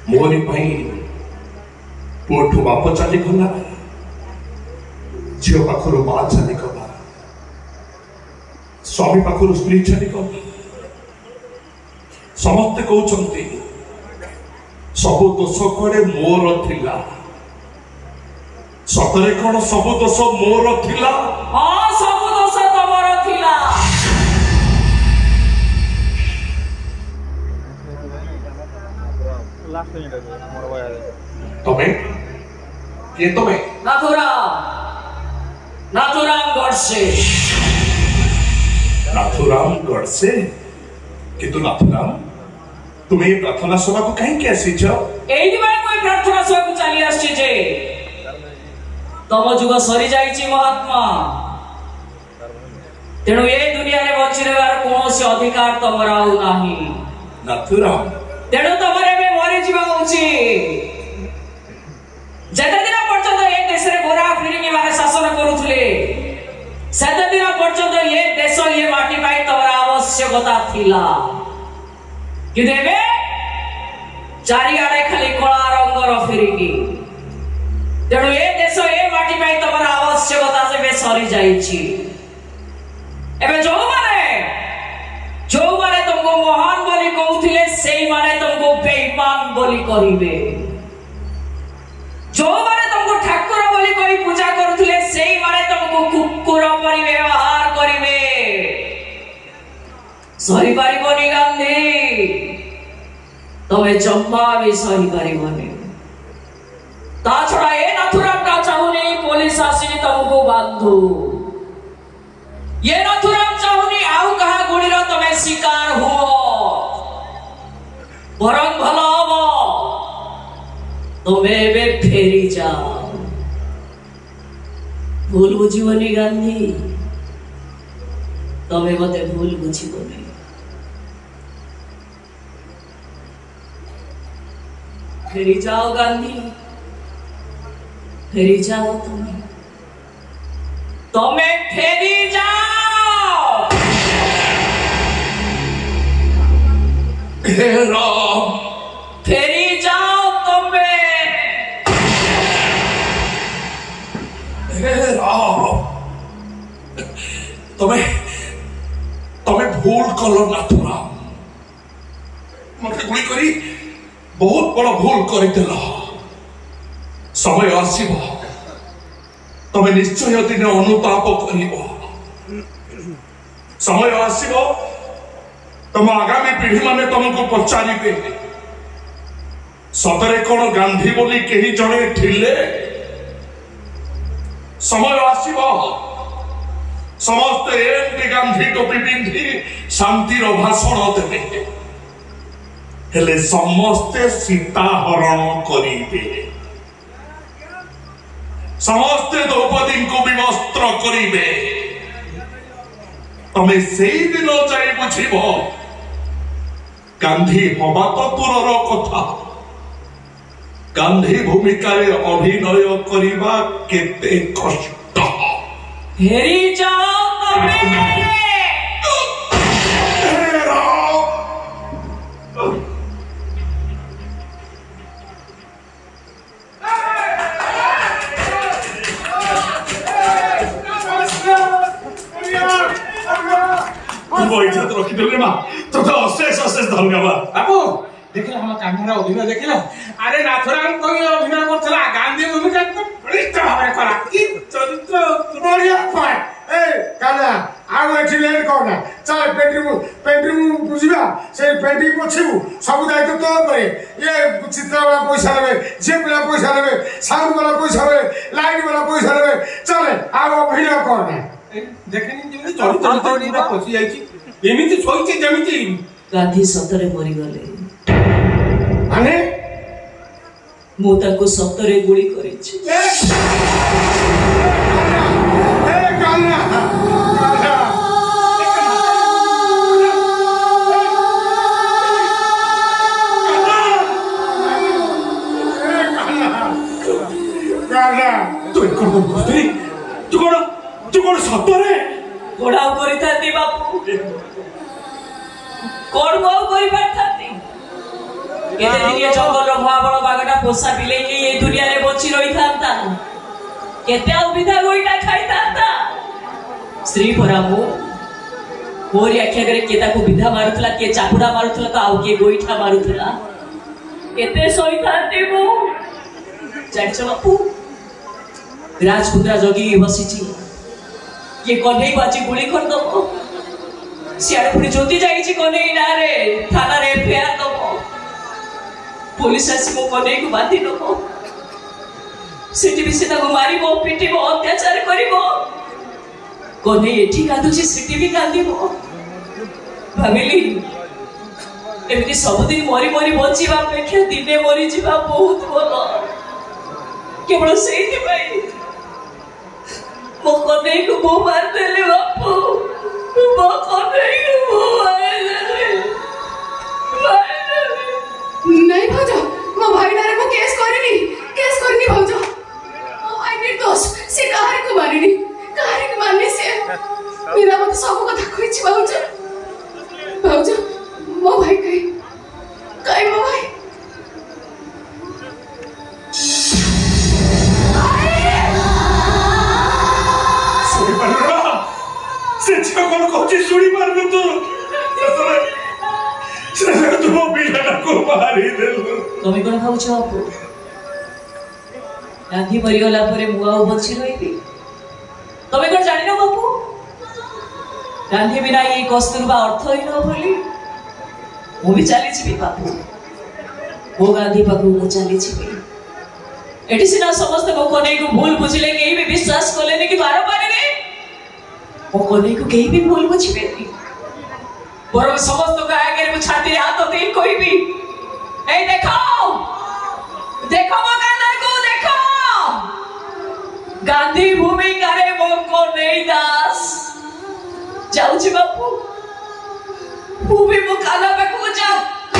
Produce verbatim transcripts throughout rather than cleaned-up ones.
मोरी पाई पुठू बाप चली गला झील पाखर माँ चली गला स्वामी पाखर स्त्री चली गला समस्ते कहते सबु दोष कड़े मोर थिला सतरे कौन सबु दोष मोर थिला हाँ सबु दोष तमर थिला तुम्हें के तुम्हें नाथुराम नाथुराम गड़से नाथुराम गड़से किंतु नाथुराम तुम्हें प्रार्थना सभा को कहीं कैसी जाओ एही बाय कोई प्रार्थना सभा को चली आछी जे तम जुग सरी जाईची महात्मा तेणु ए दुनिया रे बची रहबार कोनोसी अधिकार तमर आउ नाही नाथुराम तेणु तमरे में मरी जीवा उचित जते दिन पर्यंत ए देश रे गोरा फिरिंगी माने शासन करूथले सेते दिन पर्यंत ए देश ए माटी पाई तमर आवश्यकता थिला कि देबे चारि आड़े खाली कला रंगर फिरिंगी तेणु ए देश ए माटी पाई तमर आवश्यकता से सरी जाईची एबे जो माने जो माने तुमको महान बोली कहउथिले सेई माने तुमको बेईमान बोली कहिबे जो माने तुमको ठाकुर बोली कहि पूजा करूथिले सेई माने तुमको कुकुर परि व्यवहार करिवे सही पारिबनी गांधी तमे जम्मा भी सही पारिबनी ता छड़ा ए नाथुराम का चाहुनी पुलिस आसी तुमको बांधु ये नाथुराम चाहुनी आउ कहा गुड़ीर तमे शिकार हुओ बरं भल हबो तमे बे फेरी जाओ भूल बुझीबनी गांधी तमे मते भूल बुझीबनी फेरी जाओ गांधी फेरी जाओ तमे तमे फेरी जाओ घेरा फेरी जाओ तमे घेरा तमे तमे भूल कलो नाथुराम मते गुली करी बहुत बड़ा भूल कर समय आसब तमें निश्चय दिन अनुताप कर समय आसब तुम आगामी पीढ़ी माने तुमको पचारे सतरे कौन गांधी बोली कहीं जड़े थिले समय आसब समस्ते एमती गांधी टोपी पिंधि शांतिर भाषण देवे हेले समस्ते सीता हरण करिवे समस्ते द्रौपदी को विवस्त्र करिवे तमे सेई दिन जाई बुझिब गांधी हवा तो दूरर कथा गांधी भूमिका रे अभिनय करिबा केते कष्ट फेरी जाओ तमे इज्जत रखी देले मां तो तो अशेष अशेष धन्यवाद बाबू देखला हम कैमरा अभिनय देखला अरे नाथुराम कोई अभिनय करथला गांधी भूमिका तो बलिष्ठ भाବରେ कला की चरित्र बढ़िया पार्ट ए काला आउ एठी लेट करना चल पेंटिंग पेंटिंग बुझिबा से पेंटिंग पछिबु सब दायित्व तो करे ये चित्र वाला पैसा लेबे जे वाला पैसा लेबे साउंड वाला पैसा लेबे लाइट वाला पैसा लेबे चल आउ अभिनय करना देखनी जे चरित्र पूरा पछि जाईची एमिति सोइचे जेमिति गांधी सतरे मरी गले माने मु ताको सतरे गुली करिछि ए काला काला काला तू कोन कुस्ती तू कोन तू कोन सतरे गोड़ाव करिताती बापू कोन को करि पाथाती केते दिन जंगल भुआबल बागटा पोषा बिलेई ये दुनिया रे बची रही थांता केते अविधा गोइटा खाई थांता स्त्री परामो मोरी आखिया करे के ताको विधा मारुतला के चापुडा मारुतला तो आउ के गोइठा मारुतला केते सोई थांती मु जानिछ बापू राजपुत्रा जगी बसीची ये कन्हई बाजी गुली कर दबो सियाड़े पुणी ज्योति जाइछि कन्हई ना रे थाना रे एफआईआर दबो पुलिस आसी मो कन्हई को बांधी दबो सेठी भी से ताको मारिबो पिटिबो अत्याचार करिबो कन्हई एठी कांदुछि सेठी भी कांदिबो भाबिली एमती सबुदिन मरी मरी बचिबा अपेक्षा दिने मरी जिबा बहुत भलो केवल सेठी भाई मो कन्हई को बो मार देले बापू मो कन्हई को बो मार देले नहीं भाऊजा मो भाई नारे मो केस करनी केस करनी भाऊजा मो भाई निर्दोष से काहे को मारनी काहे को मारनी से मेरा मत सब कथा कहिछि भाऊजा भाऊजा मो भाई कहि कहि मो भाई से कौन कहछि सुनी मारबे तो से तो बिलाटा को मारी देलो तमे कोन भाउछ बापू गांधी मरी गला परे मुआ बछि रहिबी तमे कोन जानिनो बापू गांधी बिना ये कस्तूरबा अर्थहीन बोली मु भी चली छी बापू वो गांधी पाखु मु चली छी एटी सिना समस्त को कोने को भूल बुझले केही भी विश्वास कोलेनी कि बार बार रे ओ कोने को केही भी भूल बुझबेनी बरो समस्त को आगे रे छाती हाथ दे कोई भी ए देखो देखो मो गांधी को देखो गांधी भूमि करे मो कोने दास जाऊ छी बापू भूमि मो काला पे को जा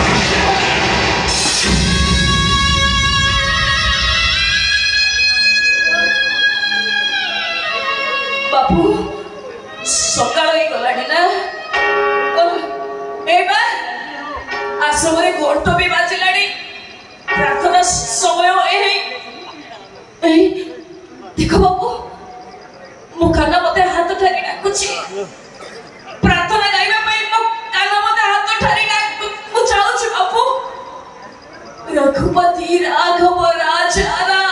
बापू सकाळ होई गलाडी ना एबा आश्रम रे घंट भी बाजिलाडी प्रार्थना समय ए ए देखो बापू मो काना मते हाथ ठारी डाकुछि प्रार्थना गाइबा पई मो काना मते हाथ ठारी डाकु मु चाहूछि बापू रघुपति राघव राजा